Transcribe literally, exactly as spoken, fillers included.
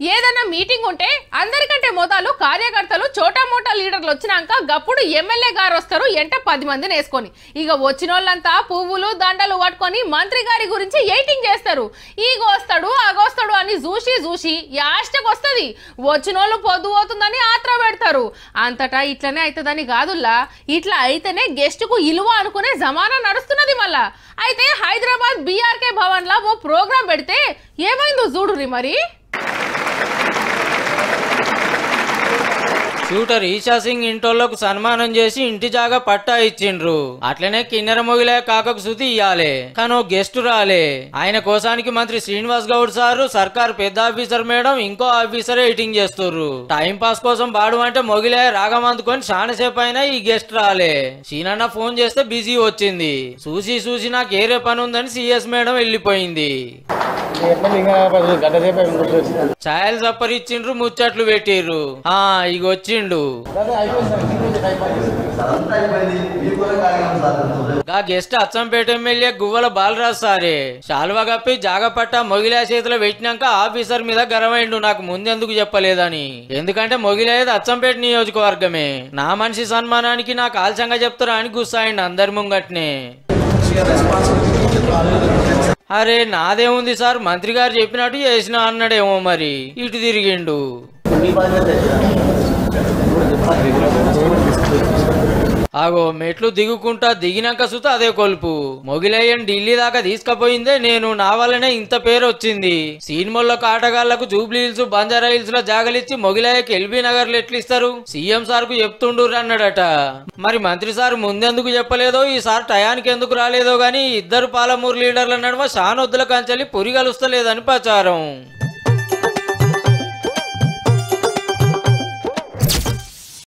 ఏదైనా మీటింగ్ ఉంటే అందరికంటే మొదలు కార్యకర్తలు చోటా మోటా లీడర్లు వచ్చినాక గప్పుడు ఎమ్మెల్యే గారు వస్తారు ఎంట పది మందిని వేసుకొని ఇక వచ్చిన వాళ్ళంతా పువ్వులు దండలు పట్టుకొని మంత్రి గారి గురించి ఎయిటింగ్ చేస్తారు. ఈగొస్తాడు అగొస్తాడు అని చూసి చూసి యాస్టకు వస్తుంది. వచ్చిన వాళ్ళు పొద్దు పోతుందని ఆత్ర పెడతారు. అంతటా ఇట్లనే అవుతుందని కాదుల్లా, ఇట్లా అయితేనే గెస్ట్ కు ఇలువ అనుకునే జమానా నడుస్తున్నది. మళ్ళా అయితే హైదరాబాద్ బీఆర్కే భవన్ లా ఓ ప్రోగ్రాం పెడితే ఏమైందో చూడుర్రి మరి. షూటర్ ఈషా సింగ్ ఇంటోళ్లకు సన్మానం చేసి ఇంటి జాగా పట్టా ఇచ్చిండ్రు. అట్లనే కిన్నెర మొగిలే కాకకు శృతి ఇయ్యాలే, కానీ గెస్ట్ రాలే. ఆయన కోసానికి మంత్రి శ్రీనివాస్ గౌడ్ సారు, సర్కార్ పెద్ద ఆఫీసర్ మేడం, ఇంకో ఆఫీసర్ ఎయిటింగ్ చేస్తుర్రు. టైం పాస్ కోసం బాడు అంటే మొగిలే రాగం అందుకొని చాలాసేపు అయినా ఈ గెస్ట్ రాలే. సీనన్న ఫోన్ చేస్తే బిజీ వచ్చింది. చూసి చూసి నాకు ఏరే పని ఉందని సిఎస్ మేడం వెళ్ళిపోయింది. ఛాయలు చప్పరిచ్చిండ్రు, ముచ్చట్లు పెట్టిర్రు. ఆ ఇక వచ్చిండు గా గెస్ట్ అచ్చంపేట ఎమ్మెల్యే గువ్వల బాలరాజ్ సారే. శాలువా కప్పి జాగపట్ట మొగిలే చేతిలో పెట్టినాక ఆఫీసర్ మీద గర్వైండు నాకు ముందెందుకు చెప్పలేదని. ఎందుకంటే మొగిలేది అచ్చంపేట నియోజకవర్గమే. నా మనిషి సన్మానానికి నాకు ఆలస్యంగా చెప్తారా అని గుస్సాయిండు అందరి ముంగట్నే. అరే నాదేముంది సార్, మంత్రి గారు చెప్పినట్టు చేసిన అన్నాడేమో మరి. ఇటు తిరిగిండు. ఆగో మెట్లు దిగుకుంటా దిగినాక సుత అదే కొలుపు. మొగిలయ్యని ఢిల్లీ దాకా తీసుకుపోయిందే నేను. నా వల్లనే ఇంత పేరు వచ్చింది. సినిమాల్లో ఆటగాళ్లకు జూబ్లీ హిల్స్, బంజారా హిల్స్ లో జాగలిచ్చి మొగిలయ్యకి ఎల్బీ నగర్ లో ఎట్లు ఇస్తారు? సీఎం సార్ కు చెప్తుండ్రు అన్నాడట. మరి మంత్రి సార్ ముందెందుకు చెప్పలేదో, ఈసారి టయానికి ఎందుకు రాలేదో గాని ఇద్దరు పాలమూరు లీడర్ల నడుమ షానొద్దుల కంచెలి పురి కలుస్తలేదని ప్రచారం.